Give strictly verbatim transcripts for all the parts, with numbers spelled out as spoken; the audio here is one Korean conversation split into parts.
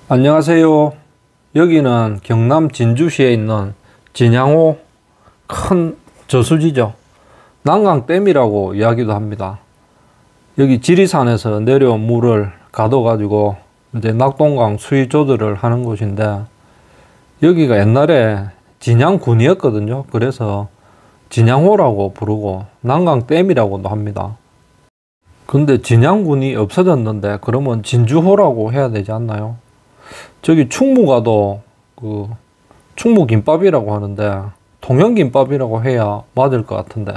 안녕하세요. 여기는 경남 진주시에 있는 진양호 큰 저수지죠. 난강댐이라고 이야기도 합니다. 여기 지리산에서 내려온 물을 가둬 가지고 이제 낙동강 수위 조절을 하는 곳인데, 여기가 옛날에 진양군이었거든요. 그래서 진양호라고 부르고 난강댐이라고도 합니다. 근데 진양군이 없어졌는데 그러면 진주호라고 해야 되지 않나요? 저기 충무가도 그 충무김밥이라고 하는데 통영김밥이라고 해야 맞을 것 같은데,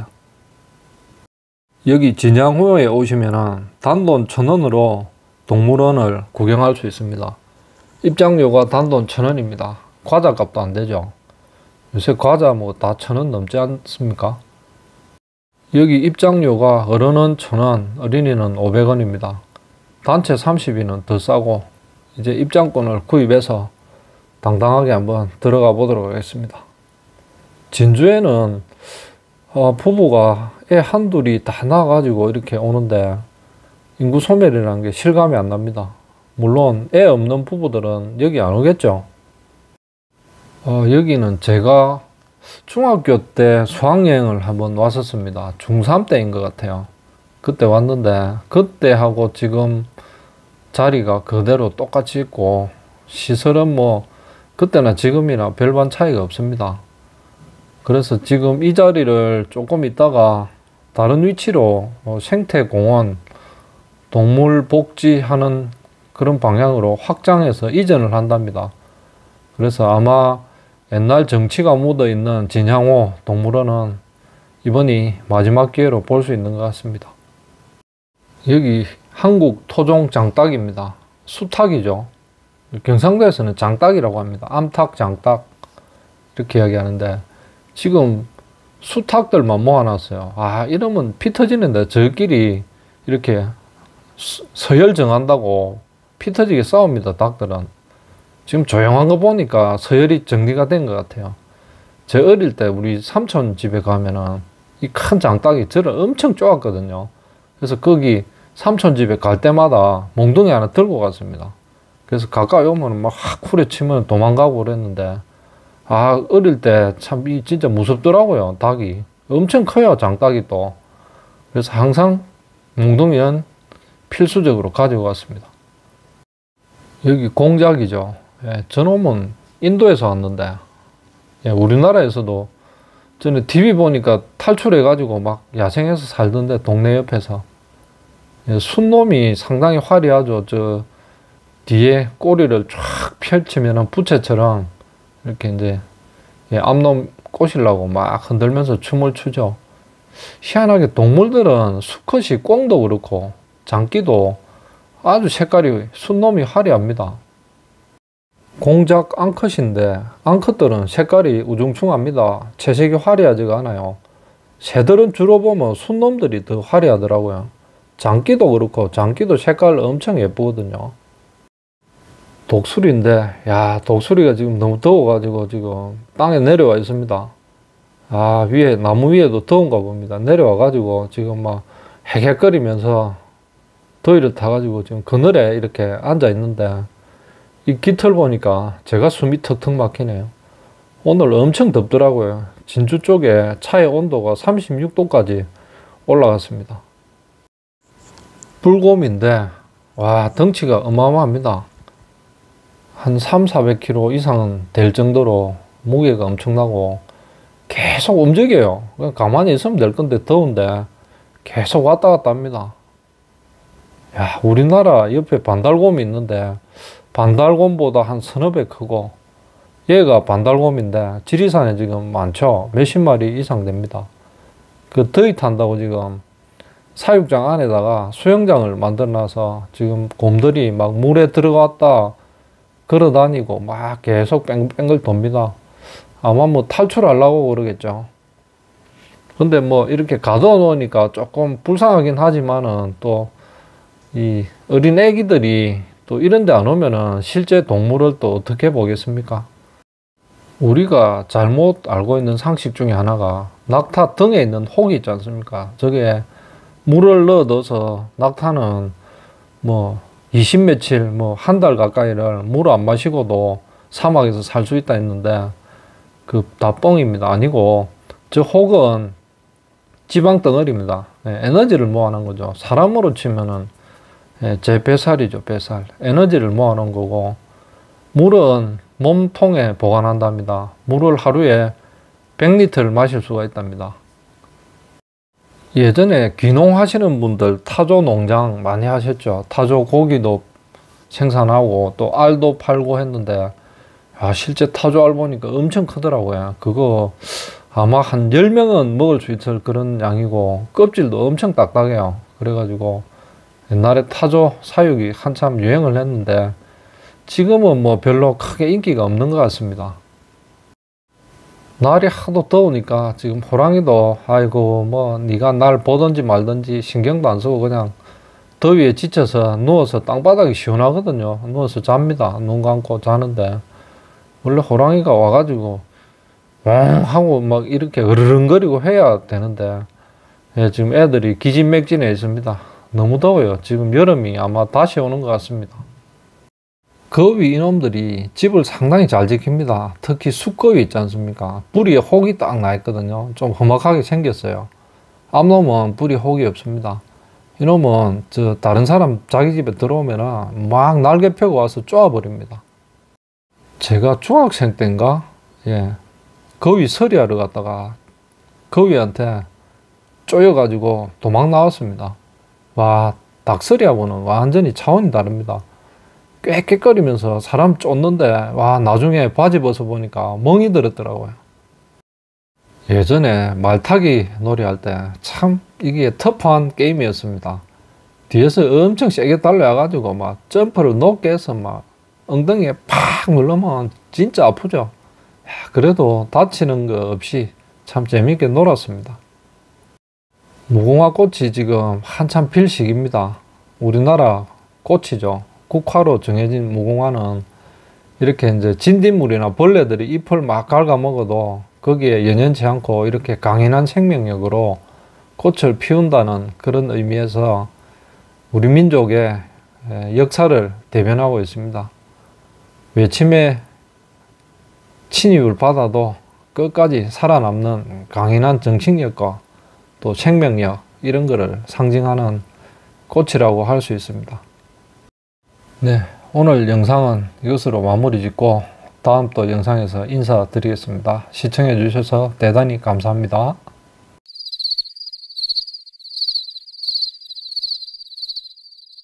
여기 진양호에 오시면은 단돈 천 원으로 동물원을 구경할 수 있습니다. 입장료가 단돈 천 원입니다. 과자값도 안 되죠. 요새 과자 뭐 다 천 원 넘지 않습니까? 여기 입장료가 어른은 천 원, 어린이는 오백 원입니다. 단체 삼십 인은 더 싸고, 이제 입장권을 구입해서 당당하게 한번 들어가 보도록 하겠습니다. 진주에는 어, 부부가 애 한둘이 다 낳아가지고 이렇게 오는데 인구 소멸이라는 게 실감이 안 납니다. 물론 애 없는 부부들은 여기 안 오겠죠. 어, 여기는 제가 중학교 때 수학여행을 한번 왔었습니다. 중삼 때인 것 같아요. 그때 왔는데 그때하고 지금 자리가 그대로 똑같이 있고, 시설은 뭐 그때나 지금이나 별반 차이가 없습니다. 그래서 지금 이 자리를 조금 있다가 다른 위치로 생태공원, 동물복지하는 그런 방향으로 확장해서 이전을 한답니다. 그래서 아마 옛날 정치가 묻어있는 진양호 동물원은 이번이 마지막 기회로 볼 수 있는 것 같습니다. 여기 한국 토종 장닭입니다. 수탉이죠. 경상도에서는 장닭이라고 합니다. 암탉, 장닭 이렇게 이야기하는데, 지금 수탉들만 모아놨어요. 아, 이러면 피 터지는데 저끼리 이렇게 서열 정한다고 피 터지게 싸웁니다. 닭들은. 지금 조용한 거 보니까 서열이 정리가 된 것 같아요. 제 어릴 때 우리 삼촌 집에 가면은 이 큰 장닭이 저를 엄청 쪼았거든요. 그래서 거기 삼촌 집에 갈 때마다 몽둥이 하나 들고 갔습니다. 그래서 가까이 오면 막 후려치면 도망가고 그랬는데, 아, 어릴 때 참 이 진짜 무섭더라고요. 닭이 엄청 커요, 장닭이 또. 그래서 항상 몽둥이는 필수적으로 가지고 갔습니다. 여기 공작이죠. 예, 저놈은 인도에서 왔는데, 예, 우리나라에서도 저는 티비 보니까 탈출해 가지고 막 야생에서 살던데, 동네 옆에서. 예, 순놈이 상당히 화려하죠. 저 뒤에 꼬리를 쫙 펼치면은 부채처럼 이렇게 이제, 예, 암놈 꼬시려고 막 흔들면서 춤을 추죠. 희한하게 동물들은 수컷이 꿩도 그렇고 장기도 아주 색깔이, 순놈이 화려합니다. 공작 암컷인데 암컷들은 색깔이 우중충합니다. 채색이 화려하지가 않아요. 새들은 주로 보면 순놈들이 더 화려하더라고요. 장기도 그렇고 장기도 색깔 엄청 예쁘거든요. 독수리인데, 야, 독수리가 지금 너무 더워가지고 지금 땅에 내려와 있습니다. 아, 위에, 나무 위에도 더운가 봅니다. 내려와가지고 지금 막 헥헥거리면서 더위를 타가지고 지금 그늘에 이렇게 앉아 있는데, 이 깃털 보니까 제가 숨이 턱턱 막히네요. 오늘 엄청 덥더라고요. 진주 쪽에 차의 온도가 삼십육 도까지 올라갔습니다. 불곰인데, 와, 덩치가 어마어마합니다. 한 삼, 사백 킬로그램 이상은 될 정도로 무게가 엄청나고 계속 움직여요. 그냥 가만히 있으면 될 건데 더운데 계속 왔다 갔다 합니다. 야, 우리나라 옆에 반달곰이 있는데 반달곰보다 한 서너 배 크고, 얘가 반달곰인데 지리산에 지금 많죠. 몇십 마리 이상 됩니다. 그 더위 탄다고 지금 사육장 안에다가 수영장을 만들어 놔서 지금 곰들이 막 물에 들어갔다 걸어 다니고 막 계속 뺑글뺑글 돕니다. 아마 뭐 탈출하려고 그러겠죠. 근데 뭐 이렇게 가둬 놓으니까 조금 불쌍하긴 하지만은, 또 이 어린 애기들이 또 이런 데 안 오면은 실제 동물을 또 어떻게 보겠습니까? 우리가 잘못 알고 있는 상식 중에 하나가 낙타 등에 있는 혹이 있지 않습니까? 저게 물을 넣어둬서 낙타는 뭐 이십 며칠 뭐 한 달 가까이를 물 안 마시고도 사막에서 살 수 있다 했는데 그 다 뻥입니다. 아니고 저 혹은 지방 덩어리입니다. 예, 에너지를 모아놓은 거죠. 사람으로 치면은 예, 제 뱃살이죠. 뱃살. 에너지를 모아놓은 거고, 물은 몸통에 보관한답니다. 물을 하루에 백 리터를 마실 수가 있답니다. 예전에 귀농하시는 분들 타조 농장 많이 하셨죠. 타조 고기도 생산하고 또 알도 팔고 했는데, 아, 실제 타조 알 보니까 엄청 크더라고요. 그거 아마 한 열 명은 먹을 수 있을 그런 양이고, 껍질도 엄청 딱딱해요. 그래가지고 옛날에 타조 사육이 한참 유행을 했는데 지금은 뭐 별로 크게 인기가 없는 것 같습니다. 날이 하도 더우니까 지금 호랑이도 아이고 뭐 네가 날 보든지 말든지 신경도 안 쓰고 그냥 더위에 지쳐서 누워서 땅바닥이 시원하거든요. 누워서 잡니다. 눈 감고 자는데 원래 호랑이가 와가지고 왕 하고 막 이렇게 으르렁거리고 해야 되는데 예, 지금 애들이 기진맥진해 있습니다. 너무 더워요. 지금 여름이 아마 다시 오는 것 같습니다. 거위 이놈들이 집을 상당히 잘 지킵니다. 특히 숫거위 있지 않습니까? 뿌리에 혹이 딱 나 있거든요. 좀 험악하게 생겼어요. 암놈은 뿌리에 혹이 없습니다. 이놈은 저 다른 사람 자기 집에 들어오면 막 날개 펴고 와서 쪼아버립니다. 제가 중학생 때인가 예, 거위 서리하러 갔다가 거위한테 쪼여가지고 도망 나왔습니다. 와, 닭서리하고는 완전히 차원이 다릅니다. 꽥꽥거리면서 사람 쫓는데 와, 나중에 바지 벗어보니까 멍이 들었더라고요. 예전에 말타기 놀이할 때 참 이게 터프한 게임이었습니다. 뒤에서 엄청 세게 달려와가지고 막 점프를 높게 해서 막 엉덩이에 팍 누르면 진짜 아프죠. 그래도 다치는 거 없이 참 재밌게 놀았습니다. 무궁화 꽃이 지금 한참 필 시기입니다. 우리나라 꽃이죠. 국화로 정해진 무궁화는 이렇게 이제 진딧물이나 벌레들이 잎을 막 갉아먹어도 거기에 연연치 않고 이렇게 강인한 생명력으로 꽃을 피운다는 그런 의미에서 우리 민족의 역사를 대변하고 있습니다. 외침에 침입을 받아도 끝까지 살아남는 강인한 정신력과 또 생명력 이런 거를 상징하는 꽃이라고 할 수 있습니다. 네, 오늘 영상은 이것으로 마무리 짓고 다음 또 영상에서 인사드리겠습니다. 시청해 주셔서 대단히 감사합니다.